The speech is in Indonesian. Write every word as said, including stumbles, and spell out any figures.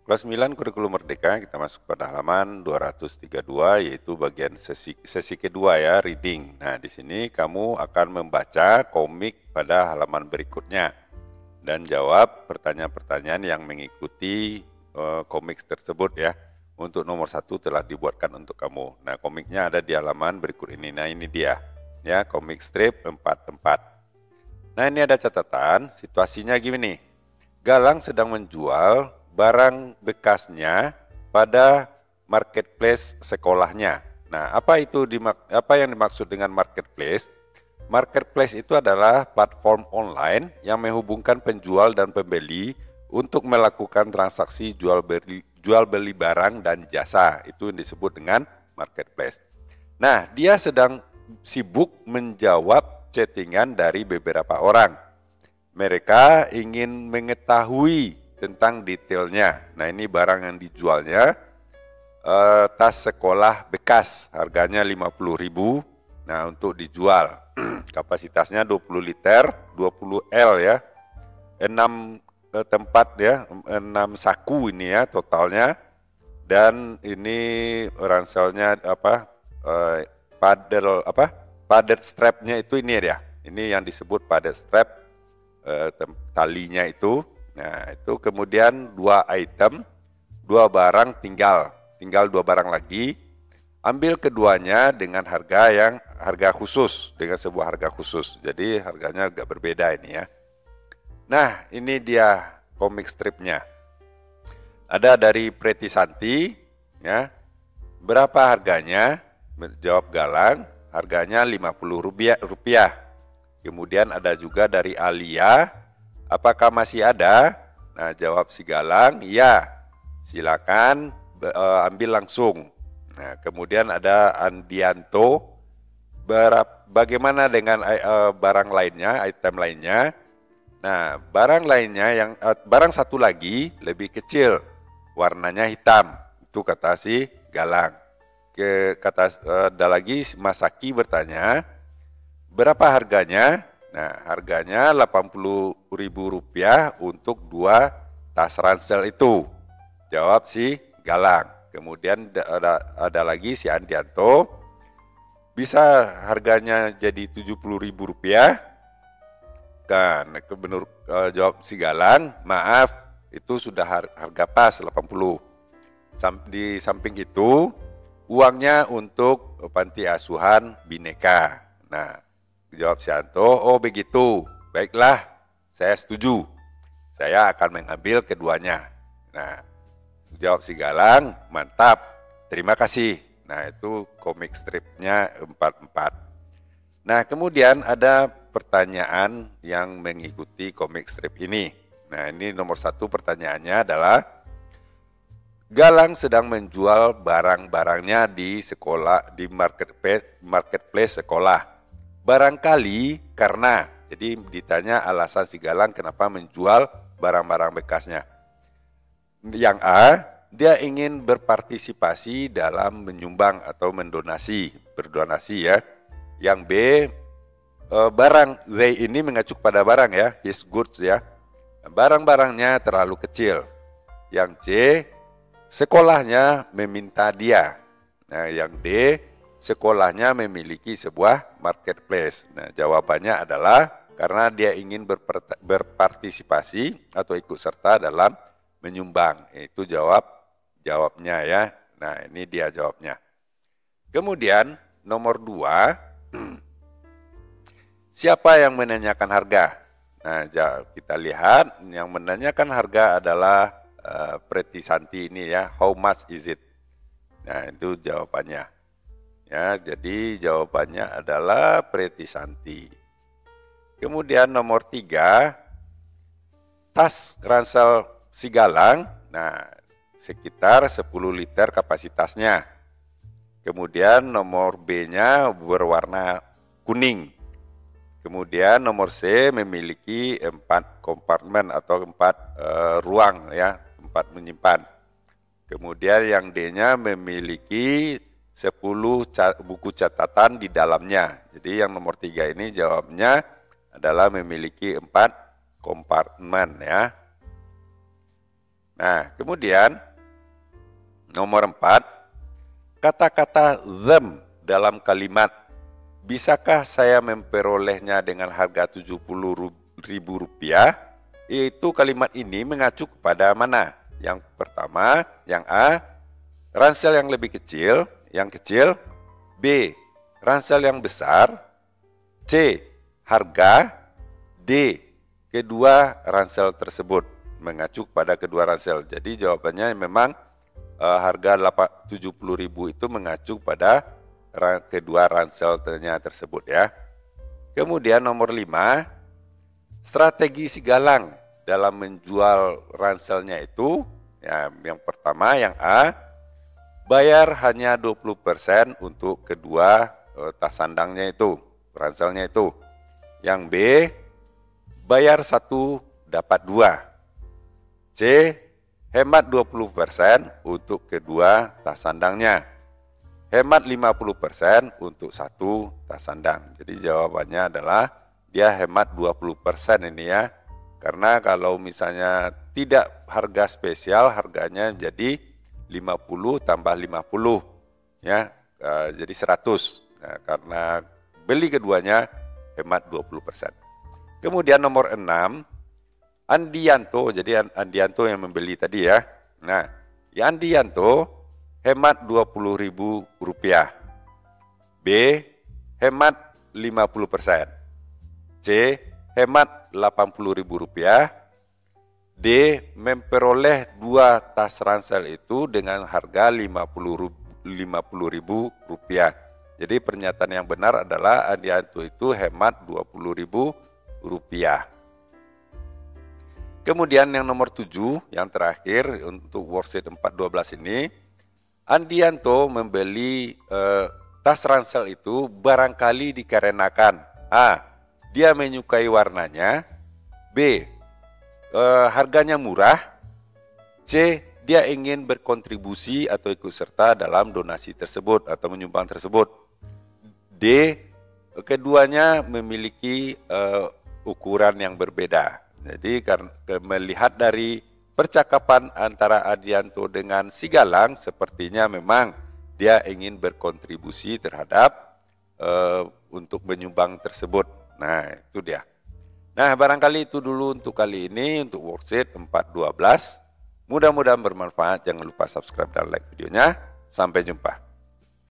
Kelas sembilan Kurikulum Merdeka, kita masuk pada halaman dua ratus tiga puluh dua, yaitu bagian sesi, sesi kedua ya, reading. Nah, di sini kamu akan membaca komik pada halaman berikutnya dan jawab pertanyaan-pertanyaan yang mengikuti uh, komik tersebut ya. Untuk nomor satu telah dibuatkan untuk kamu. Nah, komiknya ada di halaman berikut ini. Nah, ini dia ya, komik strip empat empat. Nah, ini ada catatan, situasinya gini. Galang sedang menjual barang bekasnya pada marketplace sekolahnya. Nah, apa itu apa yang dimaksud dengan marketplace? Marketplace itu adalah platform online yang menghubungkan penjual dan pembeli untuk melakukan transaksi jual beli jual beli barang dan jasa. Itu yang disebut dengan marketplace. Nah, dia sedang sibuk menjawab chattingan dari beberapa orang. Mereka ingin mengetahui tentang detailnya. Nah, ini barang yang dijualnya eh, tas sekolah bekas, harganya lima puluh ribu. Nah, untuk dijual kapasitasnya dua puluh liter, dua puluh L ya, enam eh, tempat ya, enam saku ini ya totalnya. Dan ini ranselnya apa, eh, paddle apa, padded strapnya itu ini ya. Ini yang disebut padded strap, eh, talinya itu. Nah, itu kemudian dua item, dua barang tinggal, tinggal dua barang lagi. Ambil keduanya dengan harga yang harga khusus, dengan sebuah harga khusus. Jadi harganya agak berbeda ini ya. Nah, ini dia komik stripnya. Ada dari Preti Santi, ya. Berapa harganya? Menjawab Galang, harganya lima puluh rupiah. Kemudian ada juga dari Alia, apakah masih ada? Nah, jawab si Galang, ya. Silakan uh, ambil langsung. Nah, kemudian ada Andianto, bagaimana dengan uh, barang lainnya, item lainnya? Nah, barang lainnya yang uh, barang satu lagi lebih kecil, warnanya hitam. Itu kata si Galang. Ke kata uh, ada lagi Masaki bertanya, berapa harganya? Nah, harganya delapan puluh ribu rupiah untuk dua tas ransel itu. Jawab si Galang. Kemudian ada, ada lagi si Andianto. Bisa harganya jadi tujuh puluh ribu rupiah? Kan, menurut uh, jawab si Galang, maaf, itu sudah harga pas delapan puluh. Sam, di samping itu, uangnya untuk panti asuhan Bhinneka. Nah, jawab si Anto, oh begitu, baiklah, saya setuju, saya akan mengambil keduanya. Nah, jawab si Galang, mantap, terima kasih. Nah, itu komik stripnya empat empat. Nah, kemudian ada pertanyaan yang mengikuti komik strip ini. Nah, ini nomor satu pertanyaannya adalah, Galang sedang menjual barang-barangnya di sekolah, di marketplace, marketplace sekolah. Barangkali karena, jadi ditanya alasan si Galang kenapa menjual barang-barang bekasnya. Yang A, dia ingin berpartisipasi dalam menyumbang atau mendonasi, berdonasi ya. Yang B, barang they ini mengacu pada barang ya, his goods ya. Barang-barangnya terlalu kecil. Yang C, sekolahnya meminta dia. Nah, yang D, sekolahnya memiliki sebuah marketplace. Nah, jawabannya adalah karena dia ingin berpartisipasi atau ikut serta dalam menyumbang. Itu jawab jawabnya ya. Nah, ini dia jawabnya. Kemudian nomor dua, siapa yang menanyakan harga? Nah, kita lihat yang menanyakan harga adalah uh, Preti Santi ini ya. How much is it? Nah, itu jawabannya. Ya, jadi jawabannya adalah Preti Santi. Kemudian nomor tiga, tas ransel si Galang, nah sekitar sepuluh liter kapasitasnya. Kemudian nomor B-nya berwarna kuning. Kemudian nomor C memiliki empat kompartemen atau empat e, ruang ya, tempat menyimpan. Kemudian yang D-nya memiliki sepuluh buku catatan di dalamnya. Jadi yang nomor tiga ini jawabnya adalah memiliki empat kompartemen ya. Nah, kemudian nomor empat, kata-kata them dalam kalimat. Bisakah saya memperolehnya dengan harga tujuh puluh ribu rupiah? Yaitu kalimat ini mengacu kepada mana? Yang pertama, yang A, ransel yang lebih kecil, yang kecil. B, ransel yang besar. C, harga. D, kedua ransel tersebut, mengacu pada kedua ransel. Jadi jawabannya memang uh, harga tujuh puluh ribu itu mengacu pada ran, kedua ranselnya tersebut ya. Kemudian nomor lima, strategi si Galang dalam menjual ranselnya itu, ya, yang pertama yang A, bayar hanya dua puluh persen untuk kedua uh, tas sandangnya itu, ranselnya itu. Yang B, bayar satu dapat dua. C, hemat dua puluh persen untuk kedua tas sandangnya. Hemat lima puluh persen untuk satu tas sandang. Jadi jawabannya adalah dia hemat dua puluh persen ini ya. Karena kalau misalnya tidak harga spesial, harganya jadi lima puluh tambah lima puluh ya, uh, jadi seratus. Nah, karena beli keduanya hemat dua puluh persen. Kemudian nomor enam, Andianto, jadi Andianto yang membeli tadi ya. Nah, ya Andianto hemat dua puluh ribu rupiah. B, hemat lima puluh persen. C, hemat delapan puluh ribu rupiah. D, memperoleh dua tas ransel itu dengan harga lima puluh ribu rupiah. Jadi pernyataan yang benar adalah Andianto itu hemat dua puluh ribu rupiah. Kemudian yang nomor tujuh, yang terakhir untuk worksheet empat dua belas ini, Andianto membeli eh, tas ransel itu barangkali dikarenakan A, dia menyukai warnanya. B, eh, harganya murah. C, dia ingin berkontribusi atau ikut serta dalam donasi tersebut atau menyumbang tersebut. D, keduanya memiliki eh, ukuran yang berbeda. Jadi karena melihat dari percakapan antara Andianto dengan si Galang, sepertinya memang dia ingin berkontribusi terhadap uh, untuk menyumbang tersebut. Nah, itu dia. Nah, barangkali itu dulu untuk kali ini, untuk worksheet empat dua belas. Mudah-mudahan bermanfaat. Jangan lupa subscribe dan like videonya. Sampai jumpa.